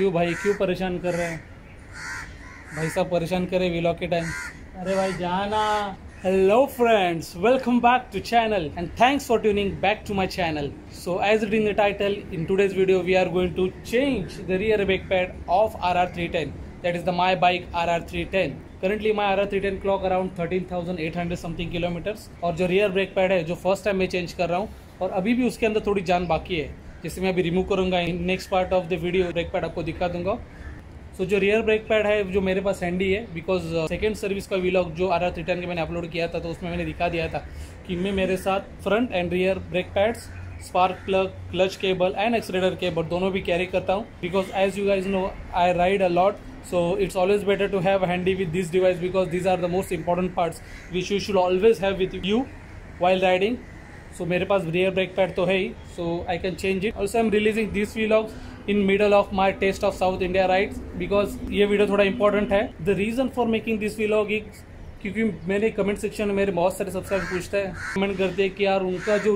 क्यों भाई, क्यों परेशान कर रहे हैं भाई साहब? परेशान करे व्लॉग के टाइम। अरे भाई जाना। Hello friends, welcome back to channel and thanks for tuning back to my channel. So as it in the title, in today's video we are going to change the rear brake pad of RR310. That is the my bike RR310. Currently my RR310 clock around 13,800 something kilometers और जो rear brake pad है जो first time मैं change कर रहा हूँ और अभी भी उसके अंदर थोड़ी जान बाकी है, जिसे मैं अभी रिमूव करूँगा। Next part of the video brake pad आपको दिखा दूंगा। सो जो रियर ब्रेक पैड है जो मेरे पास हैंडी है, बिकॉज सेकेंड सर्विस का व्लॉग जो RR310 के मैंने अपलोड किया था तो उसमें मैंने दिखा दिया था कि मैं मेरे साथ front and rear brake pads, spark plug, clutch cable and accelerator cable दोनों भी कैरी करता हूँ। Because as you guys know I ride a lot, so it's always better to have handy with this device because these are the most important parts which you should always have with you while riding. So मेरे पास rear brake pad तो है ही, so I can change it. Also I am releasing this vlogs in middle of my taste of South India rides because ये video थोड़ा important है। The reason for making this vlog is क्योंकि मैंने comment section में मेरे बहुत सारे subscriber पूछते हैं, कमेंट करते हैं कि यार उनका जो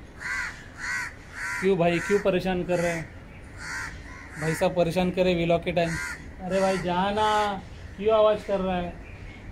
क्यों भाई, क्यों परेशान कर रहे हैं भाई साहब? परेशान करे व्लॉग के टाइम। अरे भाई जाना, क्यों आवाज़ कर रहा है?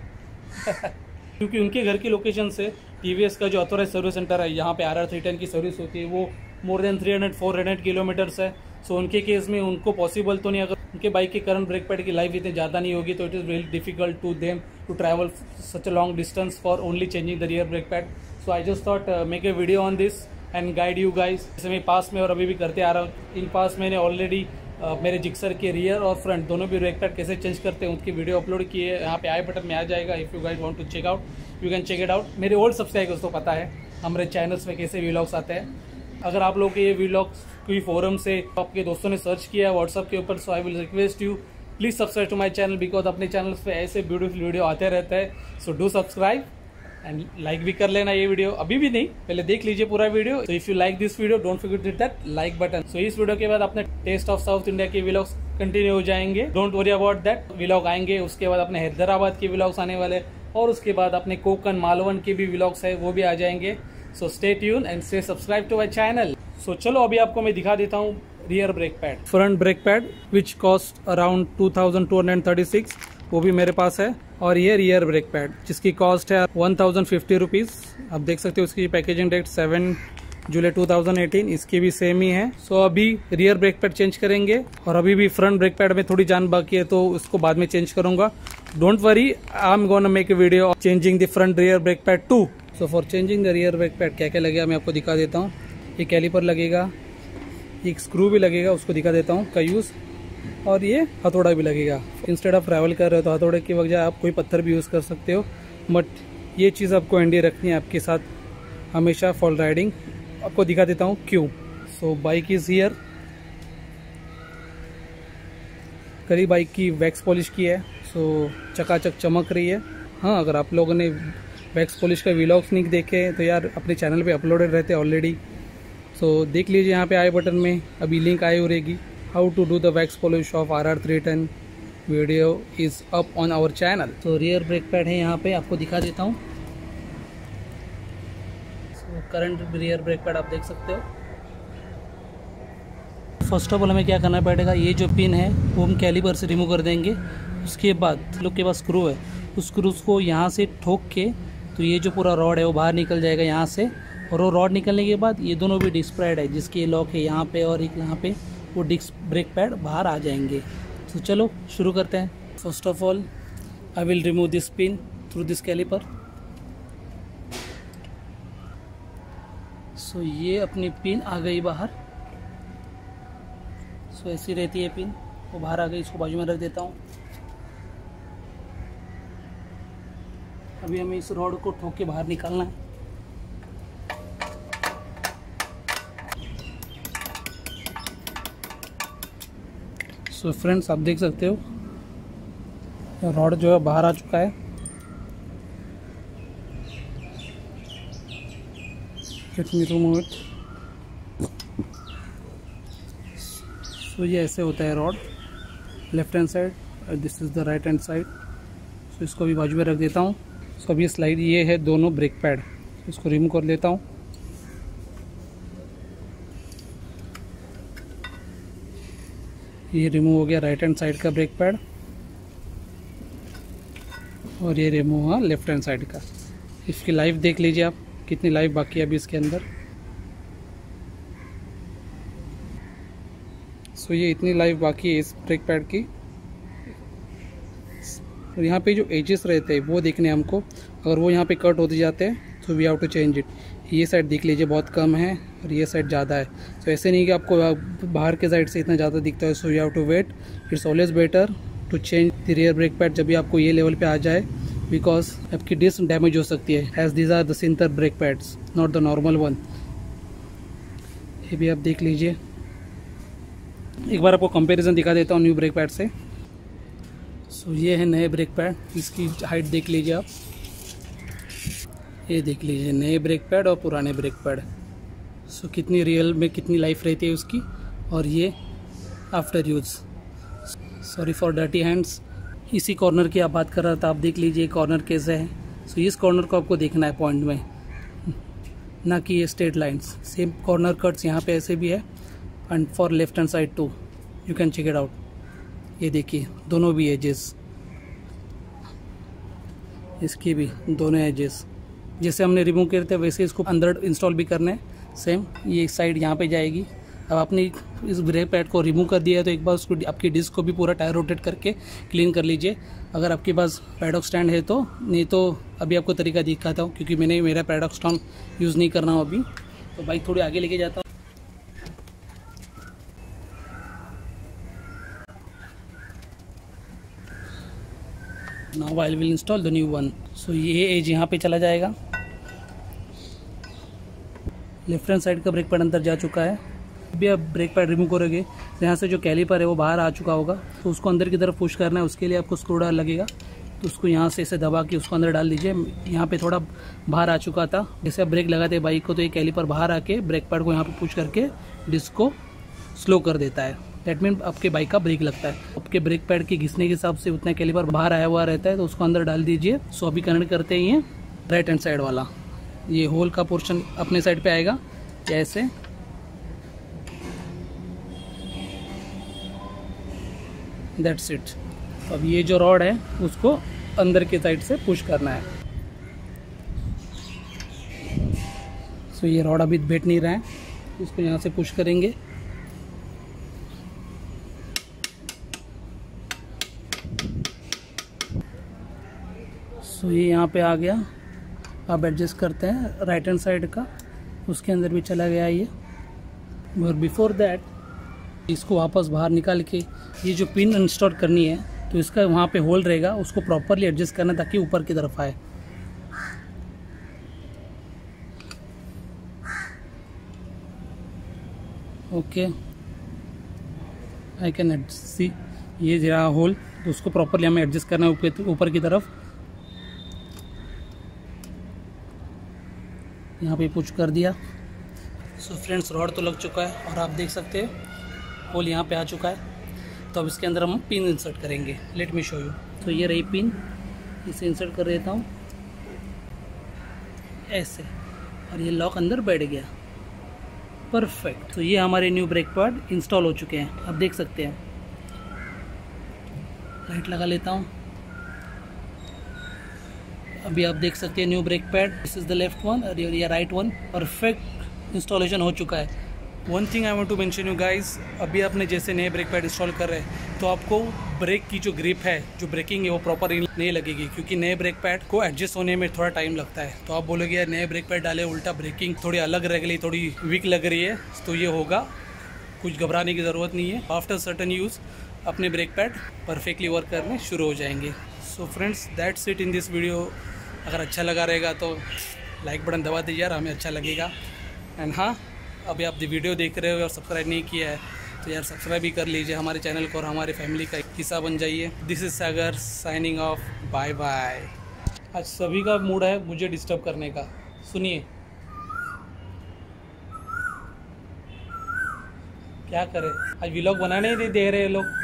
क्योंकि उनके घर की लोकेशन से TVS का जो ऑथोराइज सर्विस सेंटर है यहाँ पे RR310 की सर्विस होती है वो मोर देन 300-400 किलोमीटर्स है। सो उनके केस में उनको पॉसिबल तो नहीं, अगर उनके बाइक के करंट ब्रेक पैड की लाइफ इतनी ज़्यादा नहीं होगी तो it is really difficult to them to travel such a long distance for only changing the rear brake pad. So I just thought make a video on this and guide you guys. जैसे मैं पास में और अभी भी करते आ रहा हूँ, इन पास मैंने ऑलरेडी मेरे जिक्सर के रियर और फ्रंट दोनों भी ब्रेक पैड कैसे चेंज करते हैं उसकी वीडियो अपलोड की है। यहाँ पे आई बटन में आ जाएगा। If you guys want to check out you can check it out. मेरे ओल्ड सब्सक्राइबर्स को पता है हमारे चैनल्स में कैसे व्लॉग्स आते हैं। अगर आप लोग के ये व्लॉग्स कोई फोरम से आपके दोस्तों ने सर्च किया है व्हाट्सअप के ऊपर, so I will request you please subscribe to my channel because अपने चैनल्स पे ऐसे ब्यूटीफुल वीडियो आते रहते हैं। So do subscribe and like भी कर लेना ये वीडियो, अभी भी नहीं पहले देख लीजिए पूरा video. So if you like this video don't forget to hit that like button. So इस वीडियो के बाद अपने टेस्ट ऑफ साउथ इंडिया के व्लॉग्स कंटिन्यू हो जाएंगे, don't worry about that. Vlog आएंगे, उसके बाद अपने हैदराबाद के व्लॉग्स आने वाले और उसके बाद अपने कोकन मालवन के भी व्लॉग्स है वो भी आ जाएंगे। So stay tune and stay subscribe to my channel. So चलो अभी आपको मैं दिखा देता हूँ rear brake pad, front brake pad which cost around 2236 वो भी मेरे पास है। और ये रियर ब्रेक पैड जिसकी कॉस्ट है 1050 रुपीज़। आप देख सकते हो उसकी पैकेजिंग डेट 7 जुलाई 2018, इसकी भी सेम ही है। सो अभी रियर ब्रेक पैड चेंज करेंगे और अभी भी फ्रंट ब्रेक पैड में थोड़ी जान बाकी है तो उसको बाद में चेंज करूंगा। Don't worry, I am gonna make a video changing the front rear brake pad too. So for changing the rear brake pad क्या क्या लगेगा मैं आपको दिखा देता हूँ। ये कैलिपर लगेगा, एक स्क्रू भी लगेगा उसको दिखा देता हूँ का यूज़, और ये हथौड़ा भी लगेगा। इंस्टेड ऑफ ट्रैवल कर रहे हो तो हथौड़े की बजाय आप कोई पत्थर भी यूज़ कर सकते हो, बट ये चीज़ आपको हैंडी रखनी है आपके साथ हमेशा फॉर राइडिंग। आपको दिखा देता हूँ क्यों। सो बाइक इज़ हियर, करी बाइक की वैक्स पॉलिश की है, सो चकाचक चमक रही है। हाँ, अगर आप लोगों ने वैक्स पॉलिश का व्लॉग्स नहीं देखे तो यार अपने चैनल पे अपलोडेड रहते ऑलरेडी, सो देख लीजिए यहाँ पे आई बटन में अभी लिंक आई हो रहेगी। How to do the wax polish of RR310 video is up on our channel. तो रियर ब्रेक पैड है यहाँ पे, आपको दिखा देता हूँ। करंट रियर ब्रेक पैड आप देख सकते हो। फर्स्ट ऑफ ऑल हमें क्या करना पड़ेगा, ये जो पिन है वो हम कैलिपर से रिमूव कर देंगे। उसके बाद लोग के पास स्क्रू है, उस स्क्रूज को यहाँ से ठोक के तो ये जो पूरा रॉड है वो बाहर निकल जाएगा यहाँ से, और वो रॉड निकलने के बाद ये दोनों भी डिस्क पैड है जिसकी लॉक है यहाँ पे और एक यहाँ पे, वो डिस्क ब्रेक पैड बाहर आ जाएंगे। तो चलो शुरू करते हैं। First of all I will remove this pin through this caliper. So ये अपनी पिन आ गई बाहर। सो ऐसी रहती है पिन, वो बाहर आ गई, इसको बाजू में रख देता हूँ। अभी हमें इस रॉड को ठोक के बाहर निकालना है। सो फ्रेंड्स आप देख सकते हो रॉड जो है बाहर आ चुका है। Let me remove it. So ये ऐसे होता है rod, left hand side, this is the right hand side. So इसको भी बाजू में रख देता हूँ। सो अभी स्लाइड ये है दोनों ब्रेक पैड, इसको रिमूव कर लेता हूँ। ये रिमूव हो गया राइट हैंड साइड का ब्रेक पैड और ये रिमूव हुआ लेफ्ट हैंड साइड का। इसकी लाइफ देख लीजिए आप, कितनी लाइफ बाकी है अभी इसके अंदर। सो ये इतनी लाइफ बाकी है इस ब्रेक पैड की। और यहाँ पे जो एजेस रहते हैं वो देखने हमको, अगर वो यहाँ पे कट होते जाते हैं तो we have to change it. ये साइड देख लीजिए बहुत कम है और ये साइड ज़्यादा है। तो ऐसे नहीं कि आपको बाहर के साइड से इतना ज़्यादा दिखता है। So you have to wait, it's always better to change the rear brake pad जब भी आपको ये लेवल पे आ जाए, बिकॉज आपकी डिस्क डैमेज हो सकती है, as these are the sinter brake pads, not the normal one. ये भी आप देख लीजिए। एक बार आपको कंपैरिजन दिखा देता हूँ न्यू ब्रेक पैड से। सो ये है नए ब्रेक पैड, इसकी हाइट देख लीजिए आप, ये देख लीजिए नए ब्रेक पैड और पुराने ब्रेक पैड। सो कितनी रियल में कितनी लाइफ रहती है उसकी। और ये after use, sorry for dirty hands. इसी कॉर्नर की आप बात कर रहा था, आप देख लीजिए कॉर्नर कैसे है। सो इस कॉर्नर को आपको देखना है पॉइंट में, ना कि ये straight lines. Same corner cuts यहाँ पे ऐसे भी है and for left hand side too, you can check it out. ये देखिए दोनों भी एजेस, इसकी भी दोनों एजेस जैसे हमने रिमूव किए थे वैसे इसको अंदर इंस्टॉल भी करना है। सेम ये साइड यहाँ पे जाएगी। अब आपने इस ब्रेक पैड को रिमूव कर दिया है तो एक बार उसको आपकी डिस्क को भी पूरा टायर रोटेट करके क्लीन कर लीजिए, अगर आपके पास पैडॉक स्टैंड है तो। नहीं तो अभी आपको तरीका दिखाता हूँ, क्योंकि मैंने मेरा पैडॉक स्टैंड यूज़ नहीं करना हूँ अभी। तो बाइक थोड़ी आगे लेके जाता हूँ। Now I will install the new one. So ये एज यहाँ पे चला जाएगा। लेफ्ट हैंड साइड का ब्रेक पैड अंदर जा चुका है। अभी आप ब्रेक पैड रिमूव करोगे तो यहाँ से जो कैलिपर है वो बाहर आ चुका होगा, तो उसको अंदर की तरफ पुश करना है। उसके लिए आपको स्क्रू ड्राइवर लगेगा, तो उसको यहाँ से ऐसे दबा के उसको अंदर डाल दीजिए। यहाँ पे थोड़ा बाहर आ चुका था, जैसे आप ब्रेक लगाते हैं बाइक को तो ये कैलिपर बाहर आके ब्रेक पैड को यहाँ पे पुश करके डिस्क को स्लो कर देता है। दैट मीन आपके बाइक का ब्रेक लगता है। आपके ब्रेक पैड के घिसने के हिसाब से उतना कैलिपर बाहर आया हुआ रहता है, तो उसको अंदर डाल दीजिए। सो अभी कनेक्ट करते हैं ये राइट हैंड साइड वाला, ये होल का पोर्शन अपने साइड पे आएगा ऐसे। That's it. अब ये जो रॉड है उसको अंदर के साइड से पुश करना है। सो ये रॉड अभी बैठ नहीं रहा है, इसको यहाँ से पुश करेंगे। सो ये यहाँ पे आ गया। अब एडजस्ट करते हैं राइट हैंड साइड का, उसके अंदर भी चला गया ये। और बिफोर दैट इसको वापस बाहर निकाल के ये जो पिन इंस्टॉल करनी है, तो इसका वहाँ पे होल रहेगा, उसको प्रॉपरली एडजस्ट करना ताकि ऊपर की तरफ आए। ओके, आई कैन सी ये जरा होल, तो उसको प्रॉपरली हमें एडजस्ट करना है ऊपर की तरफ। यहाँ पे पुश कर दिया। सो फ्रेंड्स, रॉड तो लग चुका है और आप देख सकते हैं होल यहाँ पे आ चुका है। तो अब इसके अंदर हम पिन इंसर्ट करेंगे। Let me show you. तो ये रही पिन, इसे इंसर्ट कर देता हूँ ऐसे, और ये लॉक अंदर बैठ गया। परफेक्ट। तो ये हमारे न्यू ब्रेक पैड इंस्टॉल हो चुके हैं, आप देख सकते हैं। लाइट लगा लेता हूँ। अभी आप देख सकते हैं new brake pad, this is the left one और ये राइट वन। परफेक्ट इंस्टॉलेशन हो चुका है। One thing I want to mention you guys, अभी आपने जैसे नए ब्रेक पैड इंस्टॉल कर रहे हैं तो आपको ब्रेक की जो ग्रिप है, जो ब्रेकिंग है, वो प्रॉपर नहीं लगेगी, क्योंकि नए ब्रेक पैड को एडजस्ट होने में थोड़ा टाइम लगता है। तो आप बोलोगे यार नए ब्रेक पैड डाले, उल्टा ब्रेकिंग थोड़ी अलग लग रही, थोड़ी वीक लग रही है, तो ये होगा, कुछ घबराने की ज़रूरत नहीं है। आफ्टर सर्टन यूज़ अपने ब्रेक पैड परफेक्टली वर्क करने शुरू हो जाएंगे। So friends, that's it in this video. अगर अच्छा लगा रहेगा तो लाइक बटन दबा दीजिए यार, हमें अच्छा लगेगा। एंड हाँ, अभी आप वीडियो देख रहे हो और सब्सक्राइब नहीं किया है तो यार सब्सक्राइब भी कर लीजिए हमारे चैनल को और हमारे फैमिली का हिस्सा बन जाइए। This is Sagar signing off, bye bye. आज सभी का मूड है मुझे डिस्टर्ब करने का, सुनिए क्या करें, आज व्लॉग बनाने नहीं दे रहे लोग।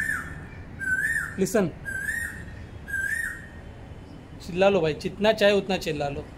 लिसन, चिल्ला लो भाई, जितना चाहे उतना चिल्ला लो।